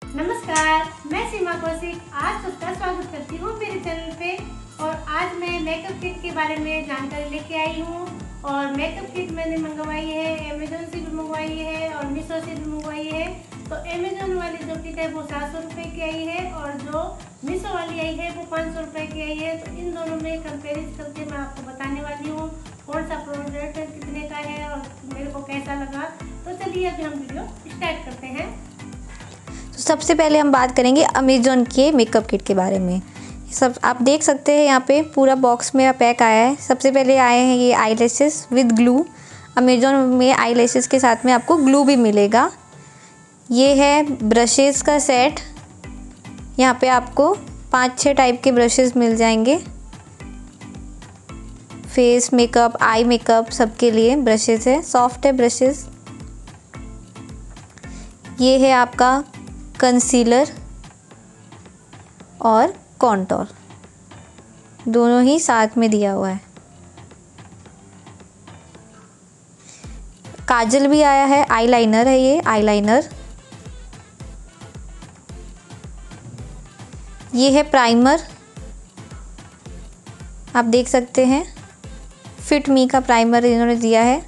नमस्कार, मैं सीमा कौशिक आज सबका स्वागत करती हूँ मेरे चैनल पे। और आज मैं मेकअप किट के बारे में जानकारी लेके आई हूँ। और मेकअप किट मैंने मंगवाई है, अमेजोन से भी मंगवाई है और मीशो से भी मंगवाई है। तो अमेजोन वाली जो किट है वो 700 रुपये की आई है और जो मीशो वाली आई है वो 500 रुपये की आई है। तो इन दोनों में कंपेरिज करके मैं आपको बताने वाली हूँ कौन सा प्रोडक्ट कितने का है और मेरे को कैसा लगा। तो चलिए अभी हम वीडियो स्टार्ट करते हैं। तो सबसे पहले हम बात करेंगे अमेजोन के मेकअप किट के बारे में। सब आप देख सकते हैं यहाँ पे पूरा बॉक्स मेरा पैक आया है। सबसे पहले आए हैं ये eyelashes with glue. Amazon में आई लैशेस के साथ में आपको ग्लू भी मिलेगा। ये है ब्रशेज़ का सेट। यहाँ पे आपको 5-6 टाइप के ब्रशेज़ मिल जाएंगे। फेस मेकअप, आई मेकअप सबके लिए ब्रशेज़ है, सॉफ्ट है ब्रशेज़। ये है आपका कंसीलर और कॉन्टोर, दोनों ही साथ में दिया हुआ है। काजल भी आया है, आईलाइनर है ये आईलाइनर। ये है प्राइमर, आप देख सकते हैं फिट मी का प्राइमर इन्होंने दिया है।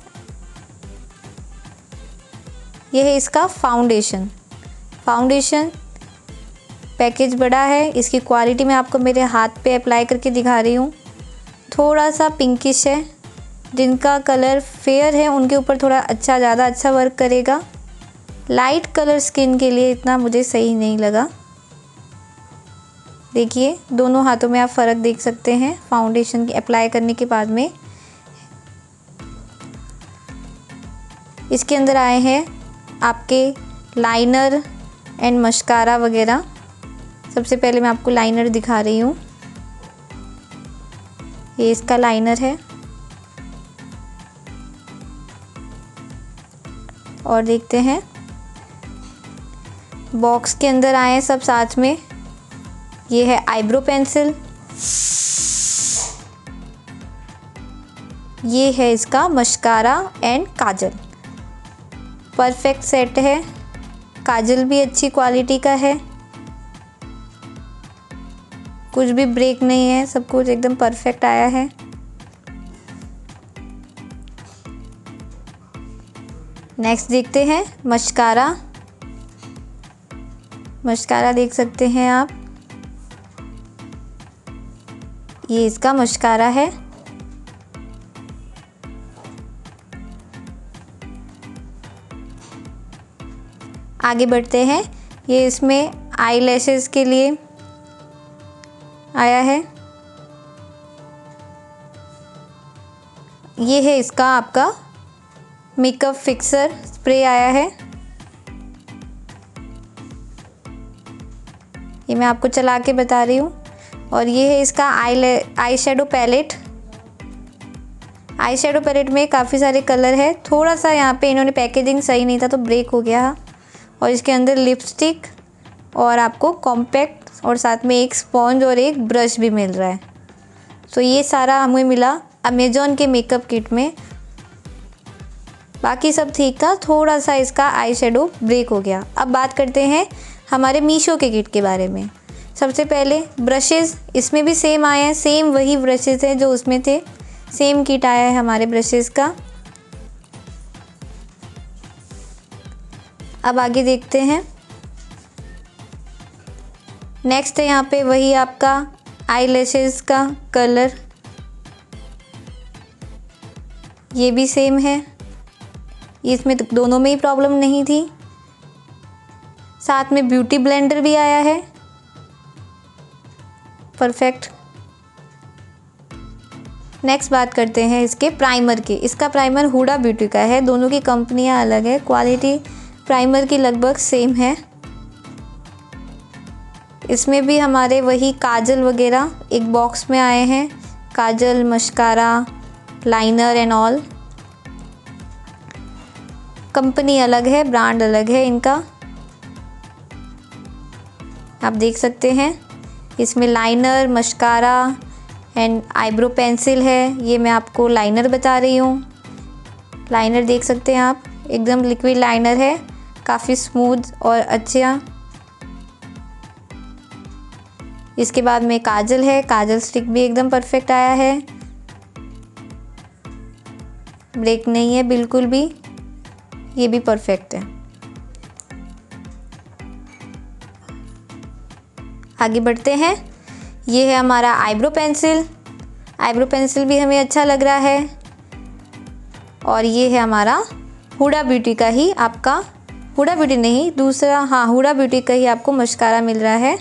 यह है इसका फाउंडेशन पैकेज बड़ा है। इसकी क्वालिटी मैं आपको मेरे हाथ पे अप्लाई करके दिखा रही हूँ। थोड़ा सा पिंकिश है, जिनका कलर फेयर है उनके ऊपर थोड़ा ज़्यादा अच्छा वर्क करेगा। लाइट कलर स्किन के लिए इतना मुझे सही नहीं लगा। देखिए दोनों हाथों में आप फ़र्क देख सकते हैं फाउंडेशन की अप्लाई करने के बाद में। इसके अंदर आए हैं आपके लाइनर एंड मस्कारा वगैरह। सबसे पहले मैं आपको लाइनर दिखा रही हूँ। ये इसका लाइनर है और देखते हैं बॉक्स के अंदर आए हैं सब साथ में। ये है आईब्रो पेंसिल, ये है इसका mascara and kajal. Perfect set है, काजल भी अच्छी क्वालिटी का है, कुछ भी ब्रेक नहीं है, सब कुछ एकदम परफेक्ट आया है। नेक्स्ट देखते हैं मस्कारा देख सकते हैं आप, ये इसका मस्कारा है। आगे बढ़ते हैं, ये इसमें आई लैशेस के लिए आया है। ये है इसका आपका मेकअप फिक्सर स्प्रे आया है। ये मैं आपको चला के बता रही हूँ। और ये है इसका eye shadow palette. Eye shadow palette में काफ़ी सारे कलर है। थोड़ा सा यहाँ पे इन्होंने पैकेजिंग सही नहीं था तो ब्रेक हो गया। और इसके अंदर लिपस्टिक और आपको कॉम्पैक्ट और साथ में एक स्पॉन्ज और एक ब्रश भी मिल रहा है। तो ये सारा हमें मिला अमेजोन के मेकअप किट में। बाकी सब ठीक था, थोड़ा सा इसका आई शेडो ब्रेक हो गया। अब बात करते हैं हमारे मीशो के किट के बारे में। सबसे पहले ब्रशेज़, इसमें भी सेम आए हैं, सेम वही ब्रशेज़ हैं जो उसमें थे, सेम किट आया है हमारे ब्रशेज़ का। अब आगे देखते हैं। नेक्स्ट है यहाँ पे वही आपका आई लैशेस का कलर, ये भी सेम है, इसमें दोनों में ही प्रॉब्लम नहीं थी। साथ में ब्यूटी ब्लेंडर भी आया है, परफेक्ट। नेक्स्ट बात करते हैं इसके प्राइमर की। इसका प्राइमर हुडा ब्यूटी का है, दोनों की कंपनियां अलग है, क्वालिटी प्राइमर की लगभग सेम है। इसमें भी हमारे वही काजल वगैरह एक बॉक्स में आए हैं, kajal, mascara, liner and all. Company अलग है, ब्रांड अलग है इनका, आप देख सकते हैं। इसमें liner, mascara and eyebrow pencil है। ये मैं आपको लाइनर बता रही हूँ। लाइनर देख सकते हैं आप, एकदम लिक्विड लाइनर है, काफ़ी स्मूथ और अच्छा इसके बाद में काजल है, काजल स्टिक भी एकदम परफेक्ट आया है, ब्रेक नहीं है बिल्कुल भी, ये भी परफेक्ट है। आगे बढ़ते हैं। ये है हमारा आईब्रो पेंसिल, आईब्रो पेंसिल भी हमें अच्छा लग रहा है। और ये है हमारा हुडा ब्यूटी का ही, आपका हुडा ब्यूटी नहीं दूसरा, हाँ हुडा ब्यूटी का ही आपको मस्कारा मिल रहा है।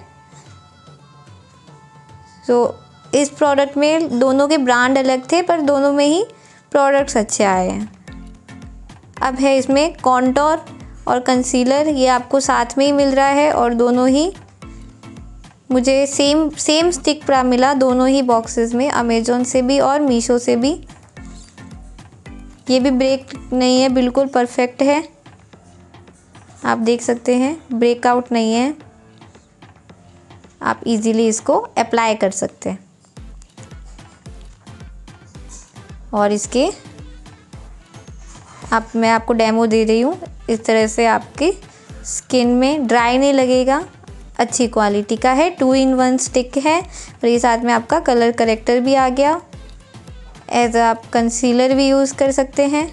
तो इस प्रोडक्ट में दोनों के ब्रांड अलग थे पर दोनों में ही प्रोडक्ट्स अच्छे आए हैं। अब है इसमें कॉन्टोर और कंसीलर, ये आपको साथ में ही मिल रहा है और दोनों ही मुझे सेम स्टिक प्राइस मिला दोनों ही बॉक्सेस में, अमेज़ॉन से भी और मीशो से भी। ये भी ब्रेक नहीं है, बिल्कुल परफेक्ट है, आप देख सकते हैं ब्रेकआउट नहीं है, आप इजीली इसको अप्लाई कर सकते हैं। और इसके मैं आपको डेमो दे रही हूँ, इस तरह से आपकी स्किन में ड्राई नहीं लगेगा, अच्छी क्वालिटी का है, 2-in-1 स्टिक है। और ये साथ में आपका कलर करेक्टर भी आ गया, एज आप कंसीलर भी यूज़ कर सकते हैं।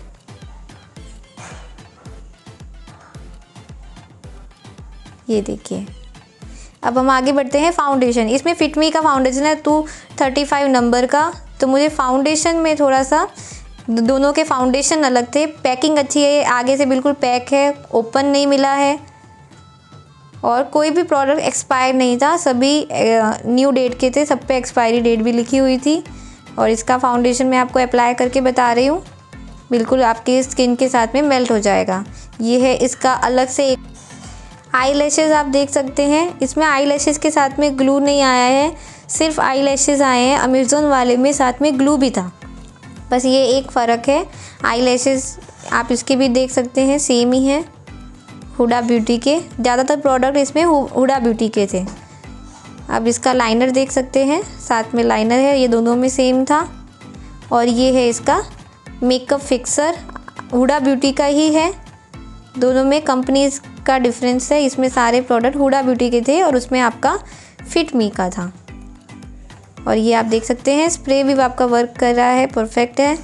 ये देखिए। अब हम आगे बढ़ते हैं फाउंडेशन। इसमें फिट मी का फाउंडेशन है 235 नंबर का, तो मुझे फाउंडेशन में थोड़ा सा, दोनों के फाउंडेशन अलग थे, पैकिंग अच्छी है, आगे से बिल्कुल पैक है, ओपन नहीं मिला है और कोई भी प्रोडक्ट एक्सपायर नहीं था, सभी न्यू डेट के थे, सब पे एक्सपायरी डेट भी लिखी हुई थी। और इसका फाउंडेशन मैं आपको अप्लाई करके बता रही हूँ, बिल्कुल आपकी स्किन के साथ में मेल्ट हो जाएगा। ये है इसका अलग से एक आई लैशेज़, आप देख सकते हैं इसमें आई लैशेज़ के साथ में ग्लू नहीं आया है, सिर्फ आई लैशेज़ आए हैं। अमेज़ॉन वाले में साथ में ग्लू भी था, बस ये एक फ़र्क है। आई लैशेज़ आप इसके भी देख सकते हैं सेम ही है, हुडा ब्यूटी के, ज़्यादातर प्रोडक्ट इसमें हुडा ब्यूटी के थे। अब इसका लाइनर देख सकते हैं, साथ में लाइनर है, ये दोनों में सेम था। और ये है इसका मेकअप फिक्सर, हुडा ब्यूटी का ही है, दोनों में कंपनीज का डिफरेंस है। इसमें सारे प्रोडक्ट हुडा ब्यूटी के थे और उसमें आपका फिट मी का था। और ये आप देख सकते हैं स्प्रे भी आपका वर्क कर रहा है, परफेक्ट है,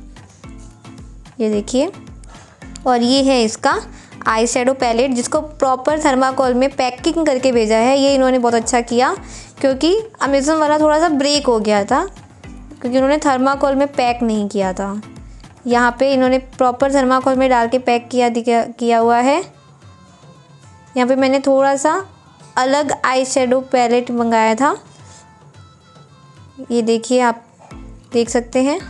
ये देखिए। और ये है इसका आई शेडो पैलेट, जिसको प्रॉपर थर्माकोल में पैकिंग करके भेजा है, ये इन्होंने बहुत अच्छा किया, क्योंकि अमेज़ॉन वाला थोड़ा सा ब्रेक हो गया था क्योंकि उन्होंने थर्माकोल में पैक नहीं किया था। यहाँ पे इन्होंने प्रॉपर थर्माकोल में डाल के पैक किया हुआ है। यहाँ पे मैंने थोड़ा सा अलग आई शेडो पैलेट मंगाया था, ये देखिए आप देख सकते हैं।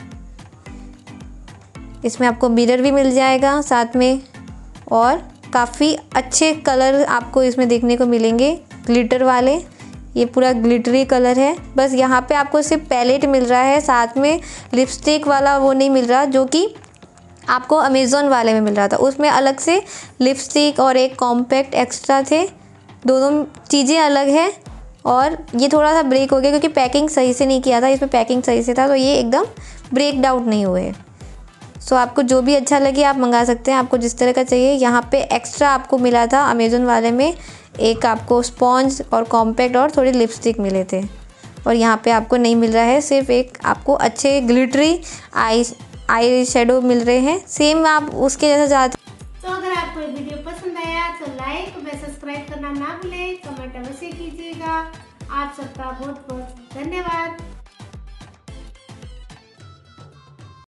इसमें आपको मिरर भी मिल जाएगा साथ में और काफ़ी अच्छे कलर आपको इसमें देखने को मिलेंगे, ग्लिटर वाले, ये पूरा ग्लिटरी कलर है। बस यहाँ पे आपको सिर्फ पैलेट मिल रहा है, साथ में लिपस्टिक वाला वो नहीं मिल रहा जो कि आपको अमेज़ॉन वाले में मिल रहा था, उसमें अलग से लिपस्टिक और एक कॉम्पैक्ट एक्स्ट्रा थे, दोनों चीज़ें अलग है। और ये थोड़ा सा ब्रेक हो गया क्योंकि पैकिंग सही से नहीं किया था, इसमें पैकिंग सही से था, तो ये एकदम ब्रेक डाउन नहीं हुए। सो आपको जो भी अच्छा लगे आप मंगा सकते हैं, आपको जिस तरह का चाहिए। यहाँ पे एक्स्ट्रा आपको मिला था अमेज़ॉन वाले में, एक आपको स्पॉन्ज और कॉम्पैक्ट और थोड़ी लिपस्टिक मिले थे, और यहाँ पे आपको नहीं मिल रहा है, सिर्फ एक आपको अच्छे ग्लिटरी आई शेडो मिल रहे हैं, सेम आप उसके जैसा चाहते। तो अगर आपको ये वीडियो पसंद आया तो लाइक व सब्सक्राइब करना ना भूलें, कमेंट अवश्य कीजिएगा। आप सबका बहुत बहुत धन्यवाद।